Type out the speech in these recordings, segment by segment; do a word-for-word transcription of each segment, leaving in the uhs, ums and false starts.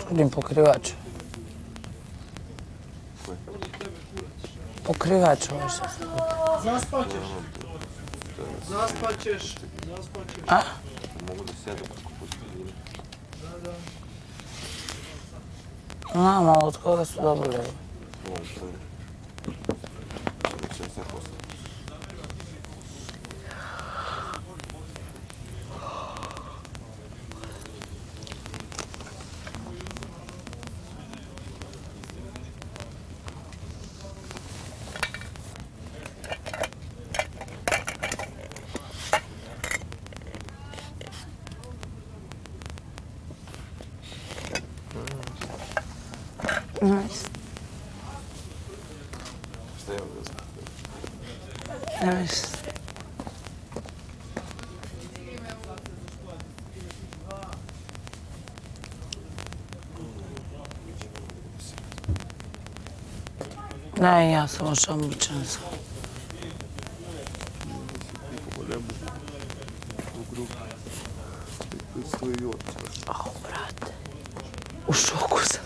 Čudim pokrivač. Pokrivač ovo što se... Zaspaćeš. Zaspaćeš. Zaspaćeš. A? Mogu da sjedu kako postavljaju. Da, da. Znam, ali od koga su dobili ovo? Ovo je prvi. Ovo će sve postaviti. Nice. Šta je ovo? Nice. Ne, ja sam još obučena sam. Au, brate. U šoku sam.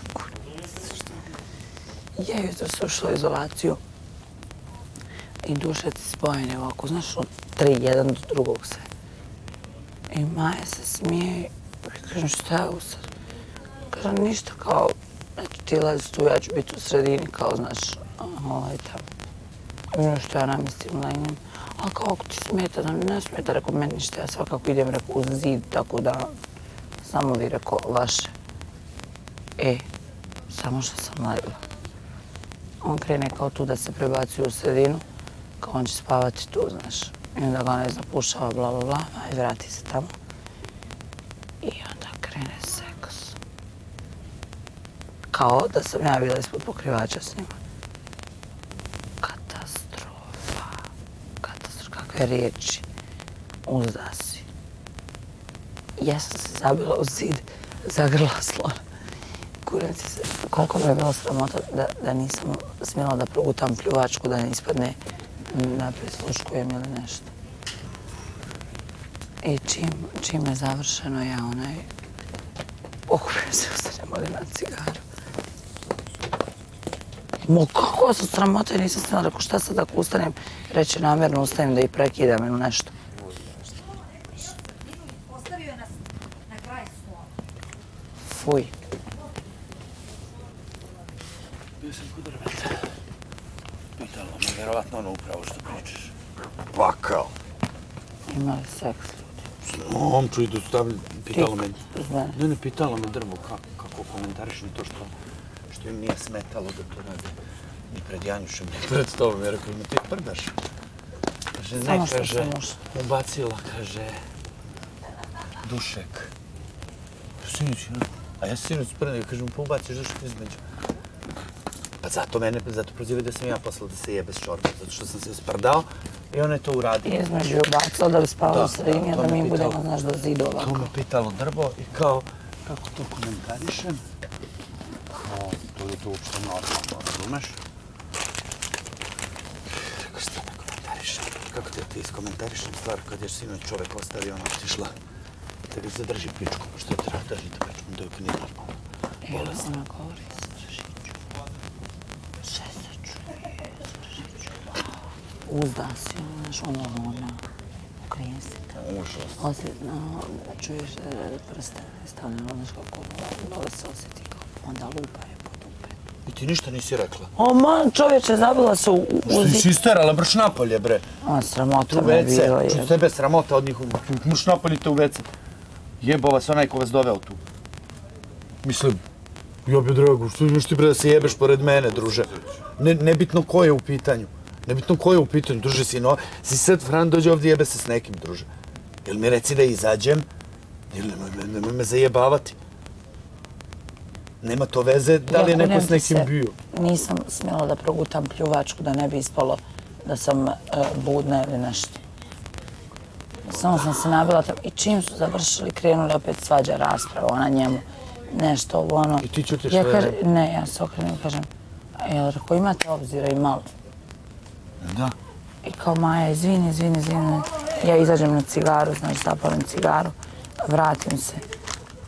Ja jutro sam ušla u izolaciju i duše ti spojene ovako, znaš, od tri, jedan do drugog sve. I Maja se smije i kažem šta je ovo sad? Kažem ništa, kao, neću ti lezi tu, ja ću biti u sredini, kao, znaš, ovaj tamo. I nešto ja namislim, legnem. Ali kao, ako ti smeta, da mi ne smeta, rekao, meni ništa, ja svakako idem, rekao, uz zid, tako da, samo vi, rekao, vaše. E, samo što sam legla. On krene kao tu da se prebacuje u sredinu, kao on će spavati tu, znaš. I onda ga ne zapušava, bla, bla, bla, i vrati se tamo. I onda krene seks. Kao da sam ja bila ispod pokrivača s njima. Katastrofa. Katastrofa. Kakve riječi. Uzda si. Ja sam se zabila u zid, zagrla slona. Kureci se, koliko mi je bilo sramota da nisam smjela da progutam pljuvačku, da ne ispadne da prisluškujem ili nešto. I čim je završeno, ja onaj okupim se, ustanem ovdje na cigaru. Mo, kako sam sramota i nisam smjela, rekao šta sad ako ustanem, reći namjerno ustajem da ih prekidam ili nešto. Ostavio je nas na kraj slova. Fuj. Bio sam kod drveta. Pitalo me, vjerovatno ono upravo što pričaš. Vakao. Imali seks ljudi. Momču idu stavljati, pitalo me... Zne. Ne, ne, pitalo me drvo kako komentarišem to što im nije smetalo da to rade. Ni pred Janjušem, ni pred tobom. Ja rekao, ima ti prdaš. Kaže, ne, kaže, ubacila, kaže, Dušek. Sinoć, a ja sinoć sprnio, kažem, pa ubaciš Dušek između. Pa zato mene, zato prozivaju da sam ja poslao da se jebe s čorba, zato što sam se sprdao i ona je to uradio. Između je ubacila da bi spala u sredini, a da mi budemo, znaš, do zidu ovako. To me pitalo drvo i kao, kako to komentarišem? Kao, to je to uopšte normalno, razumeš? Rekao, šta me komentarišem? Kako te ti iskomentarišem stvar kad je sinoć čovek ostavio, ona otišla da ga zadrži pičku, što je treba držiti pičku, da je nije normalno. Evo, ona govori, zadržit ću. Sve se čuje, zadržit ću. Uzda si, znaš, ono, ona, okrije se. Užasno. Osjetno, čuješ prste stavljeno, znaš kako, dole se osjeti kao, onda lupa je po dupetu. I ti ništa nisi rekla? O, man, čovječe, zabila se u Što si isterala, brš napolje, bre. A, sramota me bilo je. Što tebe sramota od njih, muš napolje te u vece. Jebo vas onaj ko vas doveo tu. Mislim, jobi drago, što imaš ti bre da se jebeš pored mene, druže? Nebitno ko je u pitanju. Nebitno ko je u pitanju, druže, sino. Si sad Fran dođe ovdje jebe se s nekim, druže. Jel mi reci da izađem? Ili nemoj me zajebavati. Nema to veze da li je neko s nekim bio. Nisam smjela da progutam pljuvačku, da ne bi ispalo da sam budna ili nešto. Samo sam se nabila tamo i čim su završili, krenuli opet svađa rasprava, ona njemu nešto ovo ono. I ti ćutiš sve? Ne, ja se okrenem i kažem, jel rekao imate obzira i malo? Da. I kao Maja, izvini, izvini, izvini. Ja izađem na cigaru, znači zapalim cigaru, vratim se.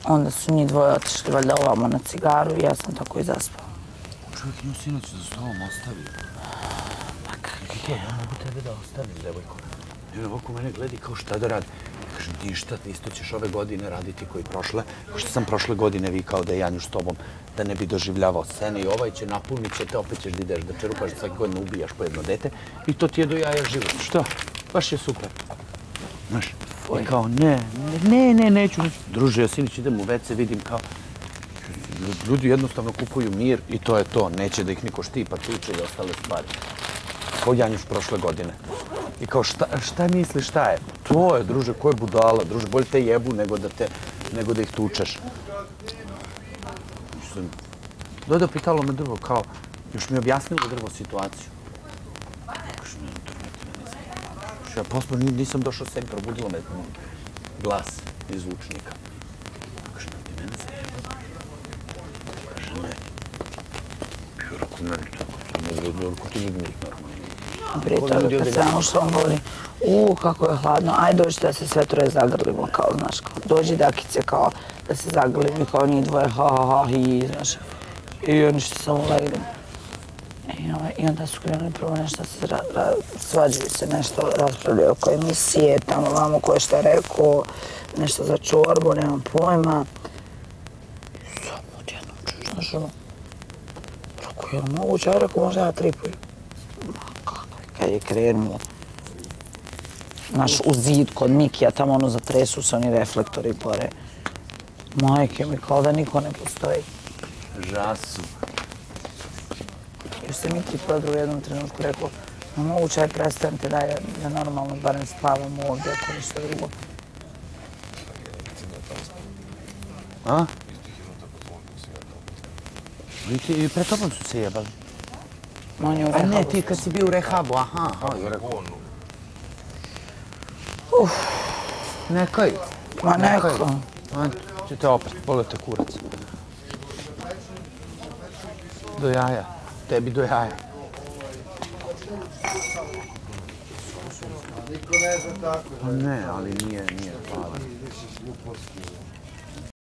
Onda su njih dvoje otišli valjda ovamo na cigaru i ja sam tako i zaspala. Čovjek nju sinoć za stolom ostavio. Pa kakvi? Kiko, ja mogu tebe da ostavim, devojko. I on ovako mene gledi kao šta da radi. Kažem, ništa, isto ćeš ove godine raditi koji prošle. Što sam prošle godine vikao da je Janju s tobom, da ne bi doživljavao scene i ovaj će napunit će te, opet ćeš da ideš da čerupaš, da svake godine ubijaš po jedno dete. I to ti je do jaja život. Što? Baš je super. Znaš, i kao, ne, ne, ne, neću, neću. Druže, ja sinoć idem u ve ce, vidim kao, ljudi jednostavno kupuju mir i to je to. Neće da ih niko štipa, tuče i ostale stvari. Kao Janjuš prošle godine. I kao, šta, šta misliš, šta je? To je, druže, ko je budala, druže, bolje te jebu nego da, te, nego da ih tučeš. Mislim, Dodo pitalo me drvo, kao, još mi je objasnilo drvo situaciju. Kažu, ne, drvo, ne znam. Ja posle nisam došao sebi, probudilo me glas iz zvučnika. Kaže, ti mene zajebaš? Kaže, ne. Ja rekao, meni tako, ako ti ljudi njih normalno. Prije toga kad sam ušla, on govori, uuu, kako je hladno, aj dođi da se sve troje zagrlimo, kao, znaš, kao, dođi dakice, kao, da se zagrlimo, i kao njih dvoje, ha, ha, ha, hi, znaš. I oni što samo legli. I, ovaj, I onda su krenuli prvo nešto, se ra, ra, svađaju se nešto, raspravljaju oko emisije, tamo vamo ko je šta rekao, nešto za čorbu, nemam pojma. I samo odjednom čuš, znaš, ono, rekao, je li moguće? Ja rekao, možda ja tripujem. Kad je krenuo, znaš, u zid kod Mikija, tamo ono zatresu se oni reflektori pore. Majke mi, kao da niko ne postoji. Žasu. Još se Miki prodru u jednom trenutku rekao, no moguće je prestanite da je da normalno barem spavamo ovdje, ako ništa drugo. A? I pred tobom su se jebali. On je u A rehabu. ne, ti kad si bio u rehabu, aha, aha, je rekao. Uf, Nekaj. ma neko. A, će te opet, bole te kurac. Do jaja. Tebi do jaja. Niko ne zna tako. Ne, ali nije, nije hvala.